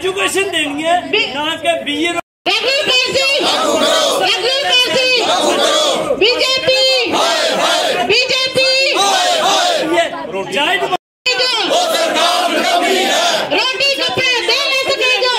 Education देनी है, ना कि बीए रोटी कपड़े दे नहीं सकेगा,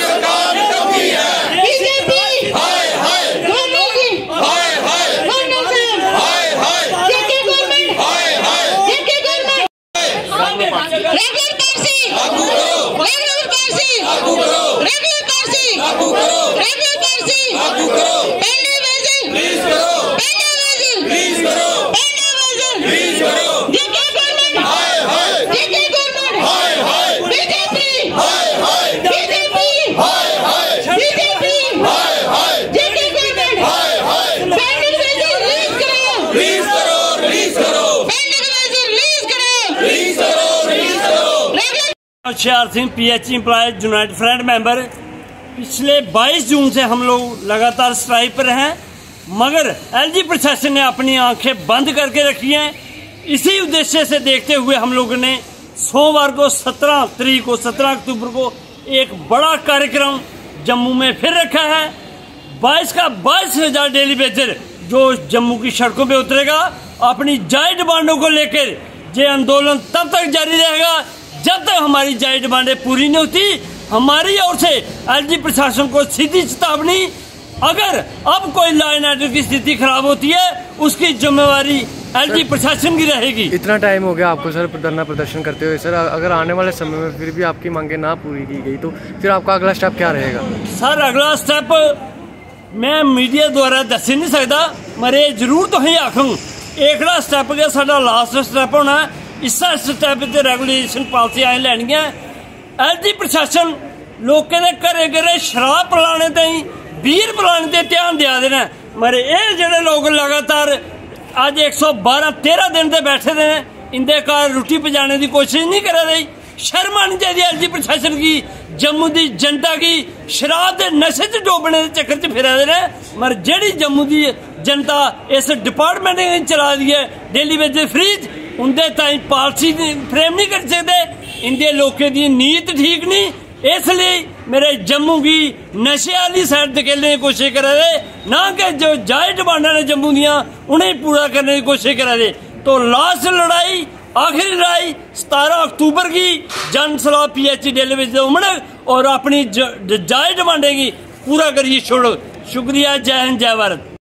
Hoshiyar Singh PH employees united front member. पिछले 22 जून से हम लोग लगातार स्ट्राइक पर हैं, मगर LG प्रशासन ने अपनी आंखें बंद करके रखी हैं। इसी उद्देश्य से देखते हुए हम लोगों ने सोमवार को 17 अक्टूबर को एक बड़ा कार्यक्रम जम्मू में फिर रखा है। 22,000 डेली वेजर जो जम्मू की सड़कों पे उतरेगा अपनी जायज डिमांडों को लेकर। ये आंदोलन तब तक जारी रहेगा जब तक हमारी जायज डिमांडें पूरी नहीं होती। हमारी ओर से LG प्रशासन को सीधी चेतावनी, अगर अब कोई लॉ एंड ऑर्डर की स्थिति खराब होती है उसकी जिम्मेवारी LG प्रशासन की रहेगी। इतना टाइम हो गया आपको सर धरना प्रदर्शन करते हुए सर, अगर आने वाले समय में फिर भी आपकी मांगे ना पूरी की गई तो फिर आपका अगला स्टेप क्या रहेगा? सर अगला स्टेप मैं मीडिया द्वारा दस नहीं सकता, मरे जरूर तो ही आखूँ एकड़ा स्टेप गया साडा लास्ट स्टेप होना। इस स्टेप से रेगुलेशन पॉलिसी आए लैनी है। LG प्रशासन लोगों ने घरे घरे शराब पिलाने ताई बीर पिलाने ते ध्यान दिया देना, मरे ये जेडे लोग लगातार अज 112-13 दिन से बैठे दे इंदे घर रोटी पजाने की कोशिश नहीं करा रही। शर्म आनी चाहिए LG प्रशासन की, जम्मू की जनता की शराब के नशे च डोबने के चक्कर च फिरा दे। मगर जेड़ी जम्मू की जनता इस डिपार्टमेंट ने चला दी है डेली वेजेस फ्रीज, उनके ताई पॉलिसी फ्रेम नहीं कर सकते। इंदे लोगों की नीयत ठीक नहीं, इसलिए मेरे जम्मू की नशे वाली साइड धकेलने की कोशिश करा दे, ना कि जो जायज डिमांडा ने जम्मू दियां उन्हें पूरा करने की कोशिश करा दे। तो लास्ट लड़ाई आखिरी लड़ाई 17 अक्टूबर की जन सलाह PH डेली वेजेस उमड़ और अपनी जायज डिमांडे की पूरा करिए छोड़ो। शुक्रिया, जय हिंद, जय भारत।